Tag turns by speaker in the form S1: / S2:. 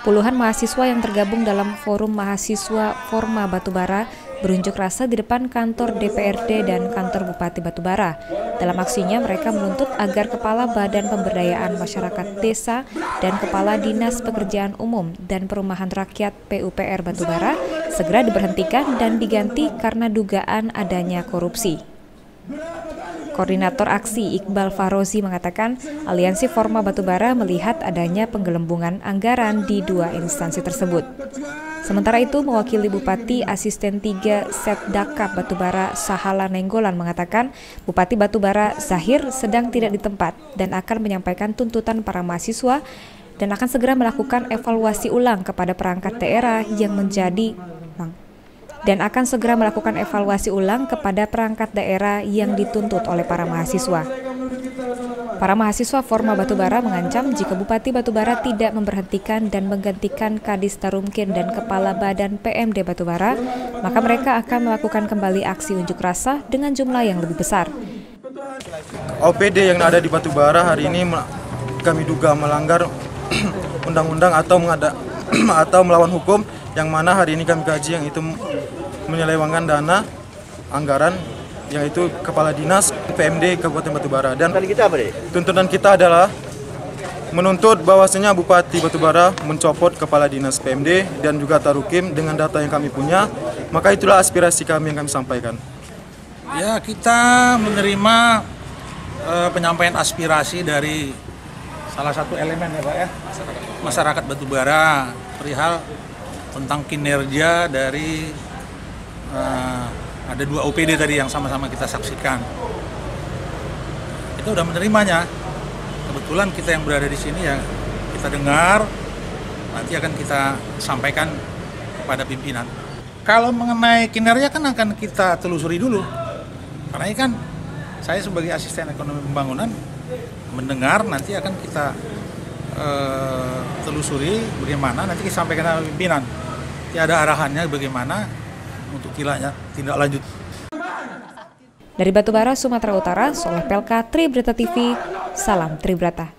S1: puluhan mahasiswa yang tergabung dalam Forum Mahasiswa Forma Batubara berunjuk rasa di depan kantor DPRD dan kantor Bupati Batubara. Dalam aksinya, mereka menuntut agar Kepala Badan Pemberdayaan Masyarakat Desa dan Kepala Dinas Pekerjaan Umum dan Perumahan Rakyat PUPR Batubara segera diberhentikan dan diganti karena dugaan adanya korupsi. Koordinator aksi Iqbal Farozi mengatakan Aliansi Forma Batubara melihat adanya penggelembungan anggaran di dua instansi tersebut. Sementara itu, mewakili Bupati Asisten 3 Setdakap Batubara Sahala Nenggolan mengatakan Bupati Batubara Zahir sedang tidak di tempat dan akan menyampaikan tuntutan para mahasiswa dan akan segera melakukan evaluasi ulang kepada perangkat daerah yang dituntut oleh para mahasiswa. Para mahasiswa Forma Batubara mengancam jika Bupati Batubara tidak memberhentikan dan menggantikan Kadis Tarumkin dan Kepala Badan PMD Batubara, maka mereka akan melakukan kembali aksi unjuk rasa dengan jumlah yang lebih besar.
S2: OPD yang ada di Batubara hari ini kami duga melanggar undang-undang atau melawan hukum, yang mana hari ini kami kaji yang itu menyelewengkan dana anggaran yaitu Kepala Dinas PMD Kabupaten Batubara. Dan tuntutan kita adalah menuntut bahwasanya Bupati Batubara mencopot Kepala Dinas PMD dan juga Tarukim dengan data yang kami punya. Maka itulah aspirasi kami yang kami sampaikan.
S3: Ya, kita menerima penyampaian aspirasi dari salah satu elemen ya Pak ya, masyarakat Batubara perihal tentang kinerja dari ada dua OPD tadi yang sama-sama kita saksikan. Kita udah menerimanya. Kebetulan kita yang berada di sini ya kita dengar, nanti akan kita sampaikan kepada pimpinan. Kalau mengenai kinerja kan akan kita telusuri dulu. Karena ini kan saya sebagai asisten ekonomi pembangunan mendengar, nanti akan kita telusuri bagaimana, nanti kita sampaikan kepada pimpinan. Nanti ada arahannya bagaimana untuk tindak lanjut.
S1: Dari Batubara, Sumatera Utara, Soleh Pelka, Tribrata TV, salam Tribrata.